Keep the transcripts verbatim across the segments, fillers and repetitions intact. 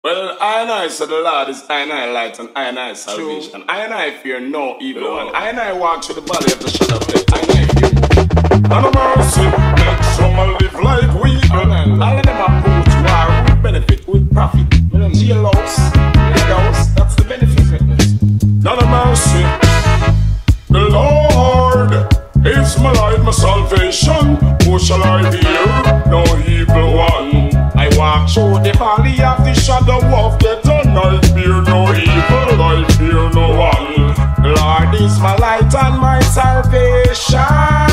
Well, I and I said the Lord is I and I light and I and I salvation. I and I fear no evil one. I and I walk through the valley of the shadow of death. I and I fear no and mercy, make some live like we. All of them are good to our with benefit, with profit. Jailhouse, jailhouse, that's the benefit. None of mercy. The Lord is my light, my salvation. Who shall I fear? No evil one. I walk through the valley of the shadow of death, and I fear no evil, I fear no one. The Lord is my light and my salvation.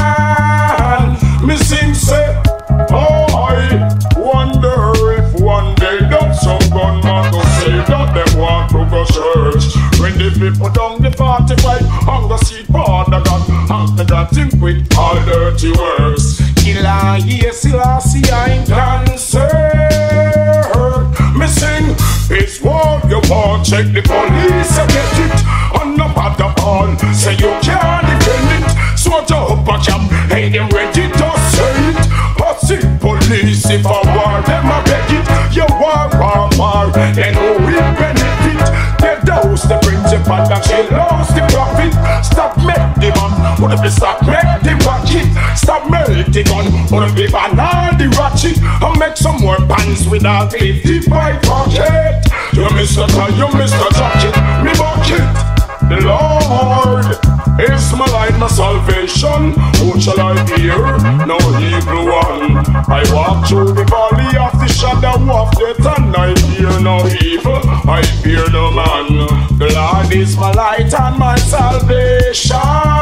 Me sing say, oh, I wonder if one day that some gunman go say that them want to go church. When the people down the forty-five, hunger seed for the God, hunger got him with all dirty works. Killer, yes, I see I'm concerned. Me sing, it's war you want, check the police and get it. On the bottom all, say you can't defend it. So to up a camp, hey them ready to say it. But see police, if I war them I beg it. You war, war, war, then who will benefit? They dose the principal and she lost the profit. Stop make the man, what if they stop make the rocket? Stop melting on, what if they ban all the ratchet? And make some more pants without fifty-five pocket. You Mister Car, you Mister Jacket, me bucket. The Lord is my light, my salvation. Who shall I fear? No evil one. I walk through the valley of the shadow of death, and I fear no evil, I fear no man. The Lord is my light and my salvation.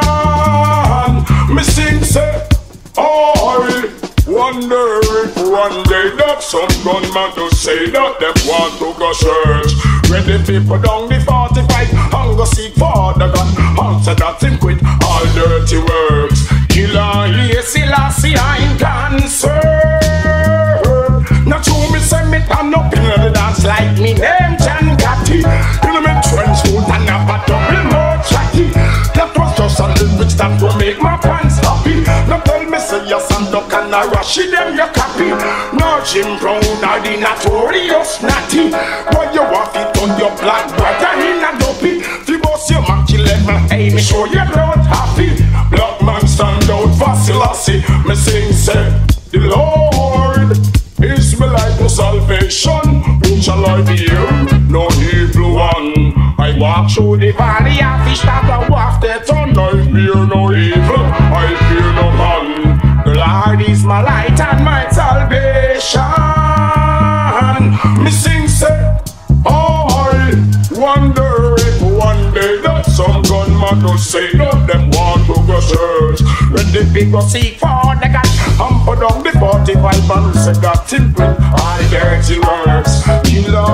Me sing say, oh, I wonder if one day that some gunman to say that them want to go church. When the people down the forty-five hunger seek for the gun, answer that him quit all dirty works. Killer, yes, I see I'm concerned. Now to me say me turn up in the dance like me name John Gotti. You know me trench foot and have a double more chatty. That was just a little bit that to make my pants happy. Now tell me say yes and duck and I rush it them you copy. No Jim Brown or the notorious natty. Why you want it on your black brother in a dopey? The boss your monkey level, hey me show you not happy. Black man stand out for Selassie. Me sing say, the Lord is my light, my salvation. Who shall I fear? No evil one. I walk through the valley of the shadow of death, and I fear no evil, I fear no man. The Lord is my light and my salvation. Me sing say, oh, I wonder if one day that some gunman will say that them want to go church. When the people seek for the God, hump down the forty-five and say got him with all dirty works. Killer,